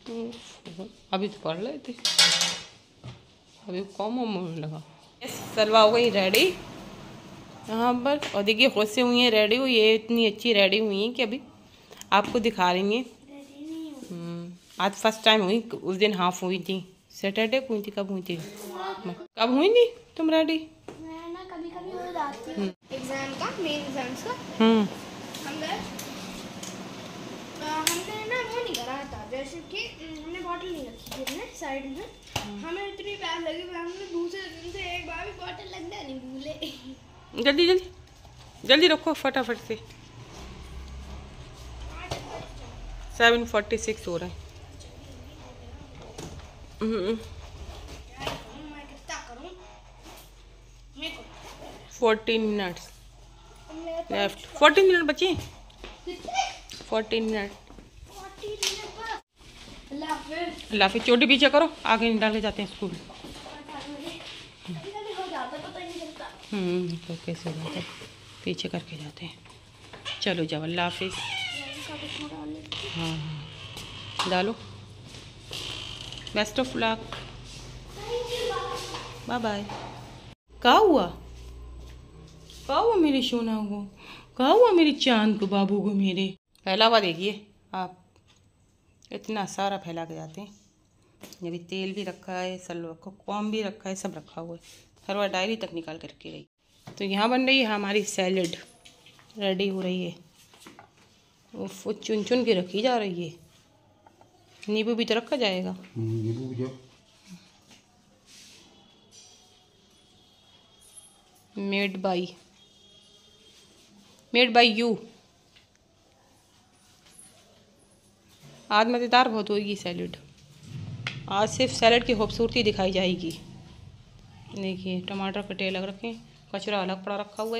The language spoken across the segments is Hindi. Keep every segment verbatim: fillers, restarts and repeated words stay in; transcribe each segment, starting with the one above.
अभी तो पढ़ रहे थे, अभी कौन मोड़ लगा। सलवा हो गई रेडी यहाँ पर, और देखिए खुद से हुई है रेडी हुई, ये इतनी अच्छी रेडी हुई है कि अभी आपको दिखा रही हैं। आज फर्स्ट टाइम हुई, उस दिन हाफ हुई थी, सैटरडे को हुई थी। कब हुई थी? कब हुई थी तुम रेडी? मैं ना कभी कभी हो जाती हूँ एग्जाम का, मेन एग्जाम्स का। हम्म हम गए, हमने ना वो नहीं करा था, जैसे कि हमने बॉटल नहीं रखी थी हमने साइड में। हमें इतनी प्यास लगी, हमने दूसरे दिन से एक बार भी बॉटल लगना नहीं भूले। जल्दी जल्दी जल्दी रखो फटाफट से। सेवन फोर्टी सिक्स हो रहा है। Fourteen minutes left, fourteen minute बचे, फोर्टीन मिनट। अल्लाह फिर चोटी पीछे करो, आगे नहीं डाले जाते हैं स्कूल। हम्म तो कैसे हो जाते हैं, पीछे करके जाते हैं। चलो जाओ, अल्लाह हाफिज़। हाँ हाँ डालो, best of luck, bye bye. कहाँ हुआ, कहाँ हुआ मेरे सोना को, कहाँ हुआ मेरे चांद को, बाबू को मेरे। फैला हुआ देखिए आप, इतना सारा फैला के जाते हैं। ये भी तेल भी रखा है, सलवा को कॉम भी रखा है, सब रखा हुआ है। हरवा डायरी तक निकाल कर रखी गई। तो यहाँ बन रही है हमारी सैलेड, रेडी हो रही है। वो चुन चुन के रखी जा रही है। नींबू भी तो रखा जाएगा। नींबू भी जो made by made by you. आज मज़ेदार बहुत होगी सैलेड। आज सिर्फ सैलेड की खूबसूरती दिखाई जाएगी। देखिए टमाटर कटे अलग रखे, कचरा अलग पड़ा रखा हुआ है।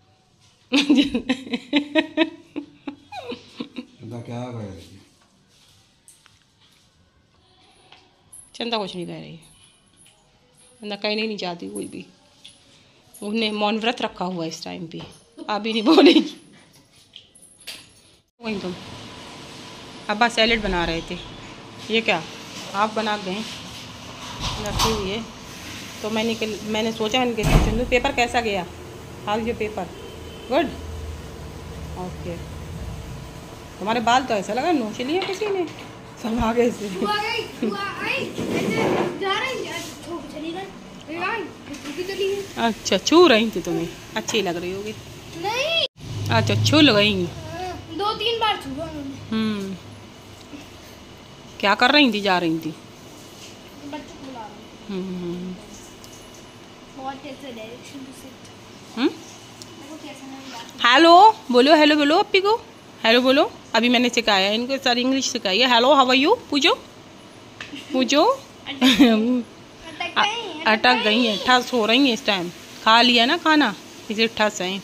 क्या चंदा कुछ नहीं कह रही है, चंदा कहने नहीं चाहती कोई भी। उन्हें मौन व्रत रखा हुआ है इस टाइम पे, अभी नहीं बोलेगी। वहीं तुम अब्बा सैलेड बना रहे थे, ये क्या आप बना गए रखी हुई है। तो मैंने मैंने सोचा इनके चंदू पेपर कैसा गया, हाल जो पेपर गुड ओके। तुम्हारे बाल तो ऐसा लगा नोच लिए किसी ने सब आगे से। अच्छा छू रही थी तुम्हें, अच्छी लग रही होगी। नहीं अच्छा छू गई, दो तीन बार छुआ उन्होंने। हम्म क्या कर रही थी, जा रही थी? बच्चों को बुला रही हूं। हम्म बहुत ऐसे डायरेक्शन टू सिट। हम्म देखो कैसा है। हेलो बोलो, हेलो बोलो अप्पी को, हेलो बोलो। अभी मैंने सिखाया इनको, सारी इंग्लिश सिखाई है। हेलो हाउ आर यू पूछो, पूछो। अटक गई है, ठस हो रही है इस टाइम, खा लिया ना खाना इसे ठस है।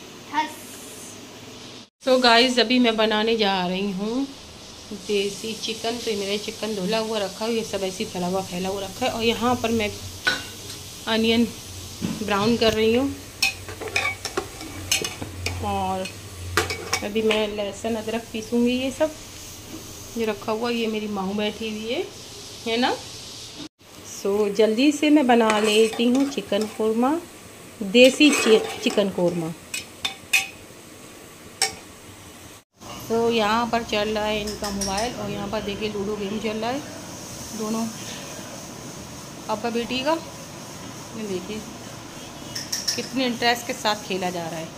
तो गाइस अभी मैं बनाने जा रही हूँ देसी चिकन। तो मेरा चिकन धुला हुआ रखा हुआ, ये सब ऐसे फैला हुआ फैला हुआ रखा है। और यहाँ पर मैं अनियन ब्राउन कर रही हूँ, और अभी मैं लहसुन अदरक पीसूँगी। ये सब ये रखा हुआ, ये मेरी माँ बैठी हुई है है ना। सो जल्दी से मैं बना लेती हूँ चिकन कोरमा, देसी चिकन कोरमा। तो यहाँ पर चल रहा है इनका मोबाइल, और यहाँ पर देखिए लूडो गेम चल रहा है दोनों पापा बेटी का। ये देखिए कितने इंटरेस्ट के साथ खेला जा रहा है।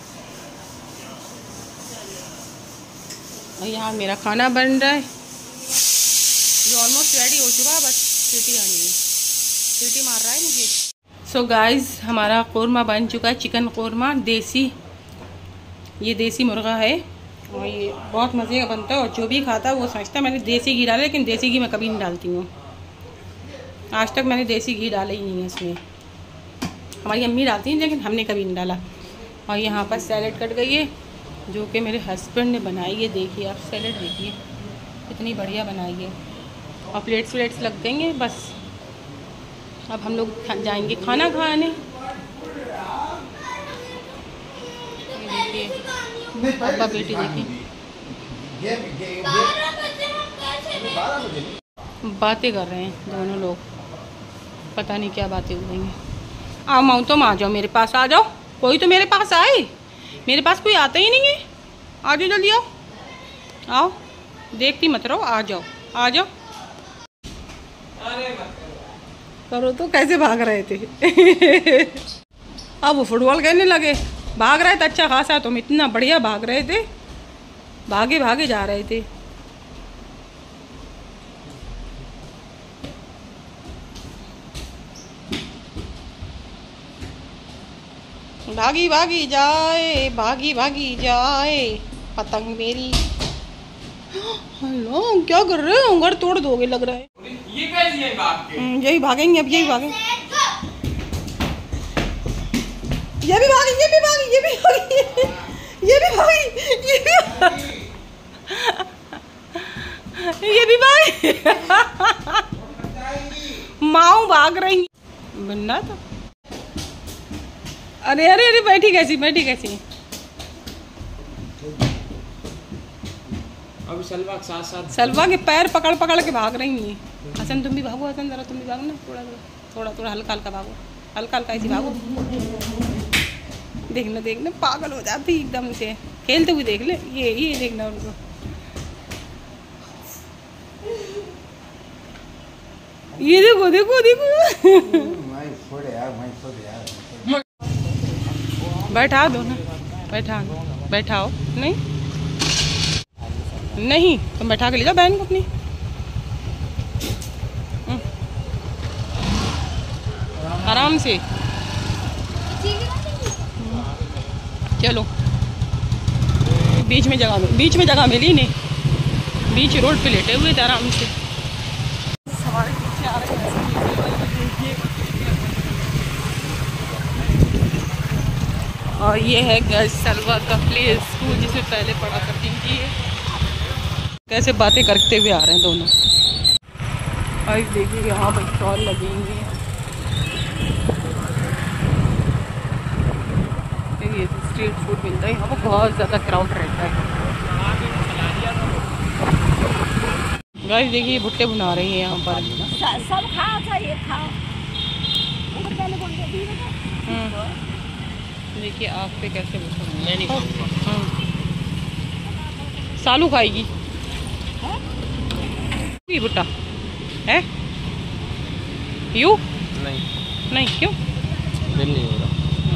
और यहाँ मेरा खाना बन रहा है, ये ऑलमोस्ट रेडी हो चुका है, बस सीटी आनी है, सीटी मार रहा है मुझे। सो गाइस हमारा कोरमा बन चुका है, चिकन कोरमा देसी। ये देसी मुर्गा है और ये बहुत मज़े का बनता है, और जो भी खाता है वो समझता है मैंने देसी घी डाला, लेकिन देसी घी मैं कभी नहीं डालती हूँ। आज तक मैंने देसी घी डाला ही नहीं है इसमें। हमारी अम्मी डालती हैं लेकिन हमने कभी नहीं डाला। और यहाँ पर सैलेड कट गई है, जो कि मेरे हस्बैंड ने बनाई है। देखिए आप सैलेड देखिए कितनी बढ़िया बनाई है, और प्लेट्स व्लेट्स लग गई हैं। बस अब हम लोग जाएंगे खाना खाने। देखिए पापा बेटी देखिए। बातें कर रहे हैं दोनों लोग, पता नहीं क्या बातें हो रही हैं। आओ माऊ, तुम आ जाओ मेरे पास, आ जाओ, कोई तो मेरे पास आए, मेरे पास कोई आता ही नहीं है। आ जाओ जल्दी, आओ आओ, देखती मत रहो, आ जाओ आ जाओ। करो तो कैसे भाग रहे थे अब वो फुटबॉल खेलने लगे, भाग रहे थे अच्छा खासा, तुम इतना बढ़िया भाग रहे थे, भागे भागे जा रहे थे। भागी भागी जाए, भागी भागी जाए पतंग मेरी। हेलो, क्या कर रहे हो, घर तोड़ दोगे लग रहा है। ये कैसी है भाग के? यही भागेंगे, अब यही भागेंगे, ये भी भागी, ये भी भागी, ये भी भागी, ये भी भागी, ये भी भागी, ये भी भागी माऊ भाग रही बनना तो। अरे अरे अरे, बैठी कैसी, बैठी कैसी। अब सलवा के साथ साथ सलवा के पैर पकड़ पकड़ के भाग रही है। हसन तुम भी भागो, हसन जरा तुम भी भागो ना, थोड़ा थोड़ा थोड़ा थोड़ा हल्का हल्का भागो, हल्का हल्का ऐसी भागो। देखना देखना, पागल हो जाती एकदम से, खेलते हुए देख ले, ये ये देखना उनको। ये देखो देखो देखो बैठा दो ना, बैठा दो, बैठाओ। नहीं नहीं, तुम बैठा के ले जाओ बहन को अपनी। आराम से चलो, बीच में जगह में बीच में जगह मिली नहीं, बीच रोड पे लेटे हुए थे आराम से। हमारे पीछे आ रहे हैं, और ये है गर्ल्स सलवा का प्ले स्कूल जिसमें पहले पढ़ा करती थी। कैसे बातें करते हुए आ रहे हैं दोनों। और देखिए यहाँ पर स्टॉल लगे हुए हैं, ये स्ट्रीट फूड मिलता है यहाँ पर, बहुत ज़्यादा क्राउड रहता है। गाइस देखिए भुट्टे बना रही है यहाँ पर। सब खाओ था, ये खाओ। देखिए आग पे कैसे भुट्टे। मैं नहीं खाऊंगा। सालू खाएगी ये भुट्टा है? यू नहीं नहीं, क्यों? दिल नहीं हो रहा।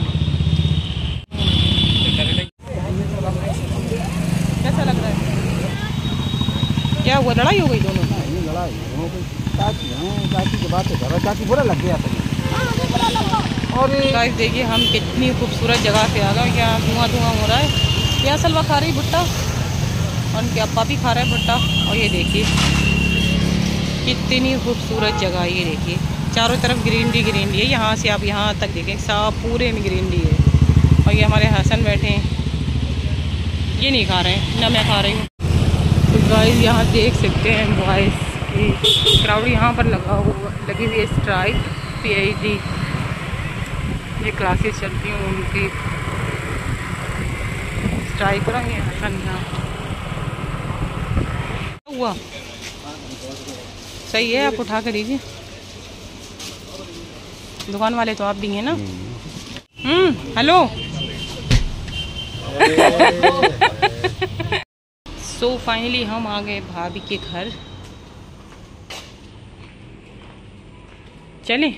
कैसा लग रहा है? क्या हुआ, लड़ाई हो गई दोनों? लड़ाई हो गई, चाची हैं, चाची की बातें कर रहा, चाची बुरा लग गया था। और गाइस देखिए हम कितनी खूबसूरत जगह पे आ गए, क्या धुआं धुआं हो रहा है। यहाँ सलवा खा रही भुट्टा और उनके अप्पा भी खा रहे हैं भुट्टा। और ये देखिए कितनी खूबसूरत जगह, ये देखिए चारों तरफ ग्रीनरी ग्रीनरी है, यहाँ से आप यहाँ तक देखें सब पूरे में ग्रीनरी है। और ये हमारे हसन बैठे हैं, ये नहीं खा रहे हैं, ना मैं खा रही हूँ। तो गाइस यहाँ देख सकते हैं बॉयज़ की क्राउड यहाँ पर लगा हुआ लगी हुई है। स्ट्राइक पी एच डी ये क्लासेस चलती हैं उनकी, स्ट्राइक कर रही है हसन यहाँ हुआ। सही है, आप उठा कर दीजिए, दुकान वाले तो आप भी हैं ना। हम्म हेलो सो फाइनली हम आ गए भाभी के घर। चलें,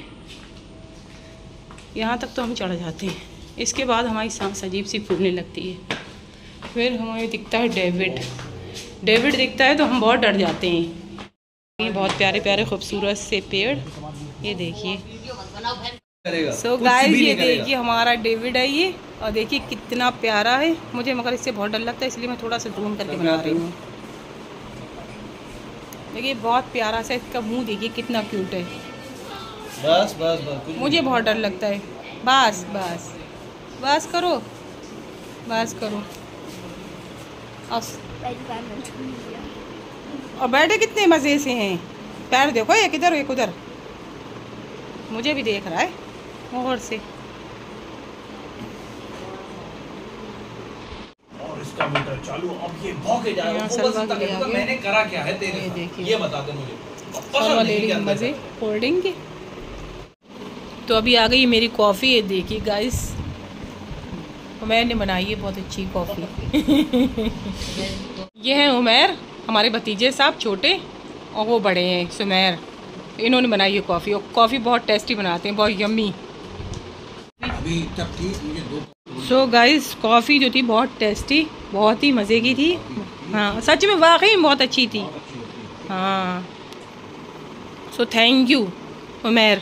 यहाँ तक तो हम चढ़ जाते हैं, इसके बाद हमारी सांस अजीब सी फूलने लगती है। फिर हमें दिखता है डेविड, डेविड दिखता है तो हम बहुत डर जाते हैं। ये बहुत प्यारे प्यारे खूबसूरत से पेड़, ये देखिए। सो गाइस ये देखिए हमारा डेविड है ये, और देखिए कितना प्यारा है। मुझे मगर इससे बहुत डर लगता है, इसलिए मैं थोड़ा सा जूम करके बना रही हूँ। देखिए बहुत प्यारा सा इसका मुंह, देखिए कितना क्यूट है। बस बस बस, मुझे बहुत डर लगता है। बस बस बस करो, बस करो। और बैठे कितने मज़े से हैं, पैर देखो एक इधर एक उधर, मुझे भी देख रहा है मोहर से। और इसका मीटर चालू, अब ये भौंके जाएगा। यहाँ वो सलवा बस के लिए आ गए। मैंने करा क्या है तेरे ये साथ? देखिए। ये बता दे मुझे। सलवा ले रही मज़े कोल्ड ड्रिंक के। तो अभी आ गई मेरी कॉफ़ी, ये देखिए गाइस, उमैर ने बनाई है बहुत अच्छी कॉफ़ी। ये है उमैर, हमारे भतीजे साहब छोटे, और वो बड़े हैं सुमैर, इन्होंने बनाई है कॉफ़ी, और कॉफ़ी बहुत टेस्टी बनाते हैं, बहुत यम्मी। सो गाइस कॉफ़ी जो थी बहुत टेस्टी, बहुत ही मज़े की थी। हाँ सच में वाकई में बहुत अच्छी थी। हाँ so thank you Umair,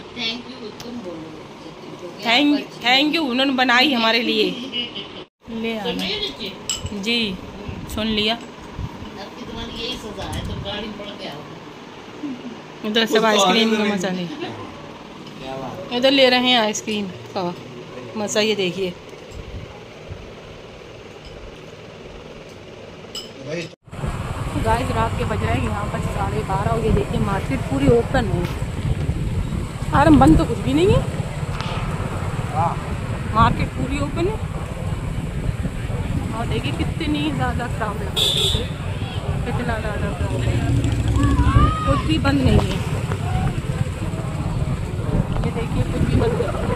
thank thank you, उन्होंने बनाई हमारे लिए। ले आना जी, सुन लिया। इधर सब आइसक्रीम का मज़ा ले, इधर ले रहे हैं आइसक्रीम का मज़ा, ये देखिए। गाइस रात के बज रहे हैं यहाँ पर साढ़े बारह, और ये देखिए मार्केट पूरी ओपन है। अरे बंद तो कुछ भी नहीं है, मार्केट पूरी ओपन है। और देखिए कितनी ज़्यादा क्राउड लगा है, कितना ज़्यादा क्राउड है, कुछ भी बंद नहीं है। ये देखिए कुछ भी बंद है,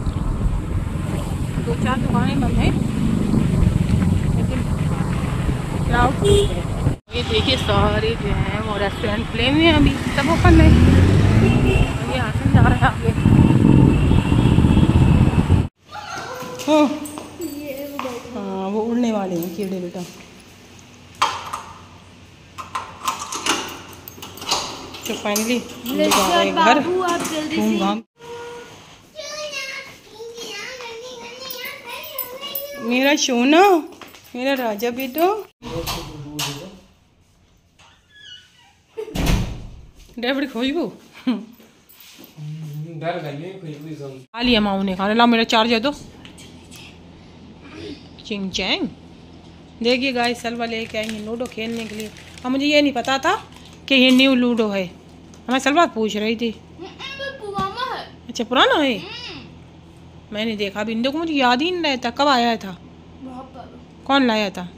दो चार दुकानें बंद हैं लेकिन क्राउड है। ये देखिए सारे जो हैं वो रेस्टोरेंट खुले हुए हैं, अभी सब ओपन है। ये आसन जा रहा है आगे। हाँ हाँ वो उड़ने वाले हैं कीड़े बेटा। तो फाइनली घर घूम घाम। मेरा सोना, मेरा राजा बेटो, डेविड खोजबू खा लिया माऊ ने, खाने ला मेरा चार्जर दो। चिंग चैंग। देखिए गाइस सलवा लेके आएंगे लूडो खेलने के लिए। अब मुझे ये नहीं पता था कि ये न्यू लूडो है, हमें सलवा पूछ रही थी। पुराना है। अच्छा पुराना है, मैंने देखा बिंदु को, मुझे याद ही नहीं रहता कब आया था, कौन लाया था।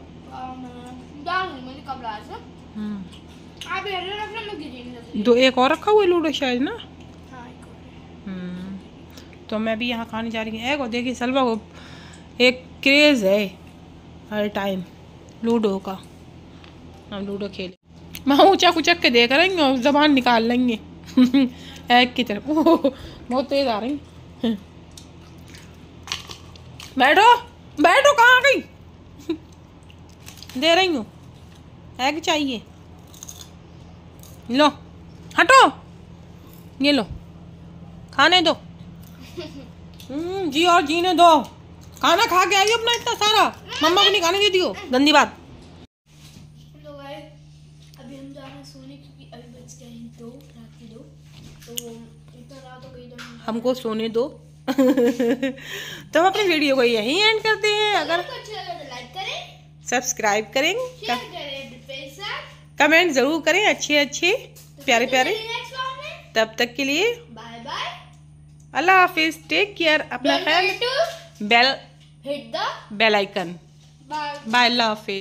दो एक और रखा हुआ है लूडो शायद ना। हम्म तो मैं भी यहाँ खाने जा रही हूँ एक, और देखिए सलवा को एक क्रेज़ है हर टाइम लूडो का। हम लूडो खेले, मैं ऊँचा कुचक के देख रही हूँ, जबान निकाल लेंगे एक की तरफ। ओह बहुत तेज आ रही। बैठो बैठो, कहाँ गई? दे रही हूँ, एग चाहिए, लो हटो, ये लो खाने दो। हम्म जी और जीने दो, खाना खा के आई अपना इतना सारा, मम्मा को नहीं खाने दे दियो, गंदी बात। तो अभी हम जा रहे हैं सोने, क्योंकि अभी बज गए हैं दो, रात के दो, तो इतना रात हो गई तो हमको सोने दो। तो हम अपनी वीडियो को यहीं एंड करते हैं। अगर लाइक करें, सब्सक्राइब करें, शेयर करें, कमेंट जरूर करें अच्छे अच्छे प्यारे प्यारे। तब तक के लिए बाय बाय, अल्लाह हाफिज, टेक केयर, अपना ख्याल, bell hit the bell icon, bye bye, अल्लाह हाफिज।